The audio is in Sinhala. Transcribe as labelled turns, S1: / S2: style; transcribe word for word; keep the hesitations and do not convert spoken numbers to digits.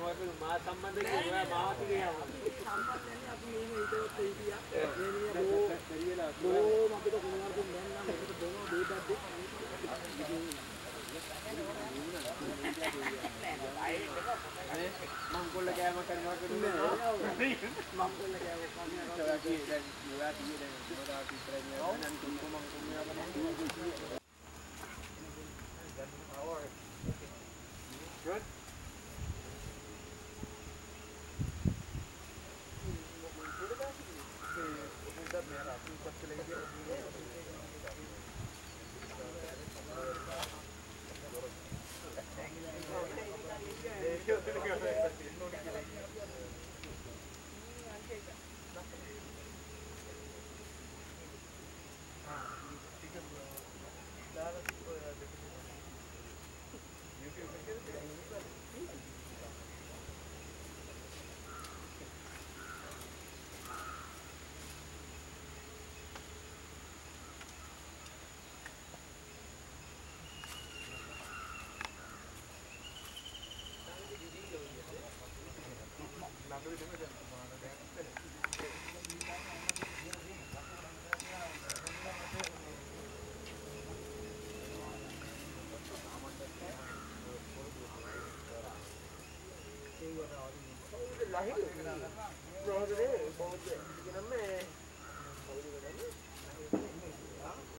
S1: මා සම්බන්ධ කියලා මාත් කියනවා. සම්බන්ධයෙන් අපි මේ ඉතවත් හිටියා. මේ නිය බෝ බෝ අපිට කොහොමද දැන් නම් මේකට බොනෝ දෙපැත්තේ. මම කොල්ල කෑම කරනවා කියන්නේ මම කොල්ල කෑම කරනවා කියන්නේ දැන් ඉවලා තියෙන දැන් මොනවා පිටරේ නෑ නම් තුන්කම මම කොම්මියා කරනවා. Good. Lahir, bro, bro, bro, bro, bro,